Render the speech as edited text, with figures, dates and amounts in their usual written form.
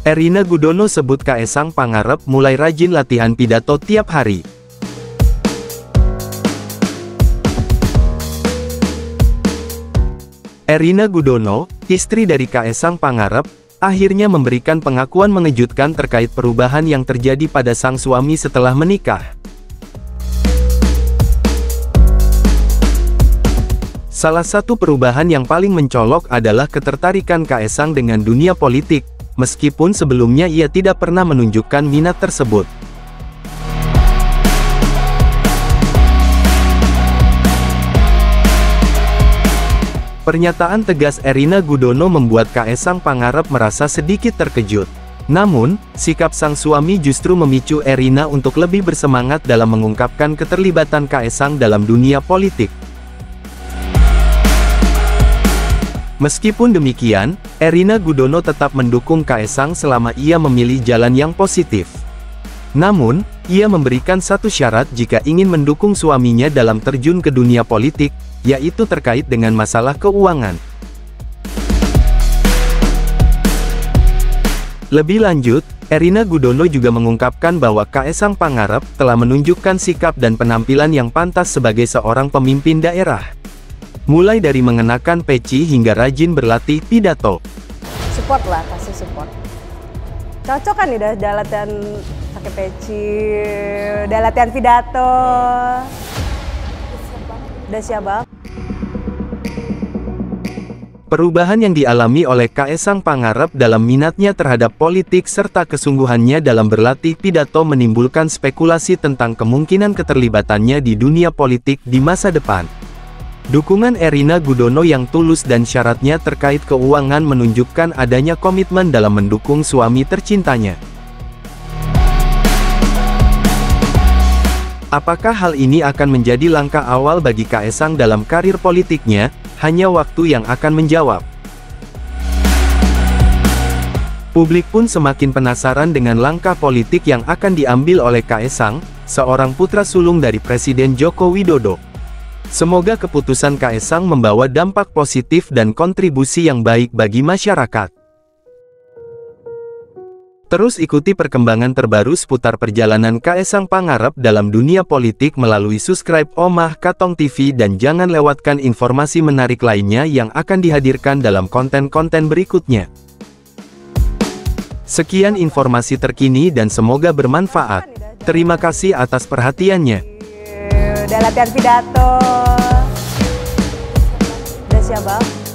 Erina Gudono sebut Kaesang Pangarep mulai rajin latihan pidato tiap hari. Erina Gudono, istri dari Kaesang Pangarep, akhirnya memberikan pengakuan mengejutkan terkait perubahan yang terjadi pada sang suami setelah menikah. Salah satu perubahan yang paling mencolok adalah ketertarikan Kaesang dengan dunia politik, meskipun sebelumnya ia tidak pernah menunjukkan minat tersebut. Pernyataan tegas Erina Gudono membuat Kaesang Pangarep merasa sedikit terkejut. Namun, sikap sang suami justru memicu Erina untuk lebih bersemangat dalam mengungkapkan keterlibatan Kaesang dalam dunia politik. Meskipun demikian, Erina Gudono tetap mendukung Kaesang selama ia memilih jalan yang positif. Namun, ia memberikan satu syarat jika ingin mendukung suaminya dalam terjun ke dunia politik, yaitu terkait dengan masalah keuangan. Lebih lanjut, Erina Gudono juga mengungkapkan bahwa Kaesang Pangarep telah menunjukkan sikap dan penampilan yang pantas sebagai seorang pemimpin daerah. Mulai dari mengenakan peci hingga rajin berlatih pidato. Support lah, kasih support. Cocok kan nih udah latihan pakai peci, udah latihan pidato. Udah siap banget. Perubahan yang dialami oleh Kaesang Pangarep dalam minatnya terhadap politik serta kesungguhannya dalam berlatih pidato menimbulkan spekulasi tentang kemungkinan keterlibatannya di dunia politik di masa depan. Dukungan Erina Gudono yang tulus dan syaratnya terkait keuangan menunjukkan adanya komitmen dalam mendukung suami tercintanya. Apakah hal ini akan menjadi langkah awal bagi Kaesang dalam karir politiknya? Hanya waktu yang akan menjawab. Publik pun semakin penasaran dengan langkah politik yang akan diambil oleh Kaesang, seorang putra sulung dari Presiden Joko Widodo. Semoga keputusan Kaesang membawa dampak positif dan kontribusi yang baik bagi masyarakat. Terus ikuti perkembangan terbaru seputar perjalanan Kaesang Pangarep dalam dunia politik melalui subscribe Omah Katong TV dan jangan lewatkan informasi menarik lainnya yang akan dihadirkan dalam konten-konten berikutnya. Sekian informasi terkini dan semoga bermanfaat. Terima kasih atas perhatiannya. Udah latihan pidato. Udah siap, Bang?